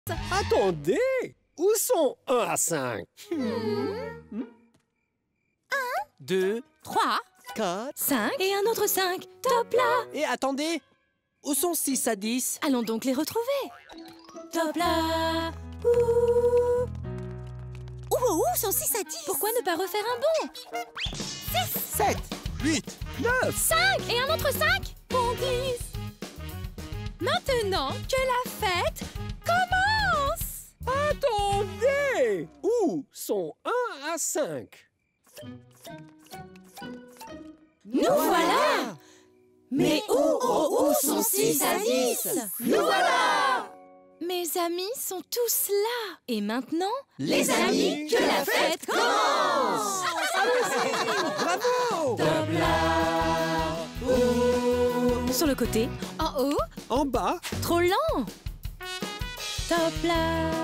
Attendez! Où sont 1 à 5? 2, 3, 4... 5 et un autre 5. Top là! Et attendez! Où sont 6 à 10? Allons donc les retrouver. Top là! Ouh! Où sont 6 à 10? Pourquoi ne pas refaire un bond? 7, 8, 9... 5 et un autre 5. Bon 10. Maintenant que la fête commence! Attendez! Où sont 1 à 5? Nous voilà! Mais où sont 6 à 10? Nous voilà! Mes amis sont tous là. Et maintenant, Les amis, que la fête commence! Bravo! sur le côté, en haut, En bas? trop lent. Top là!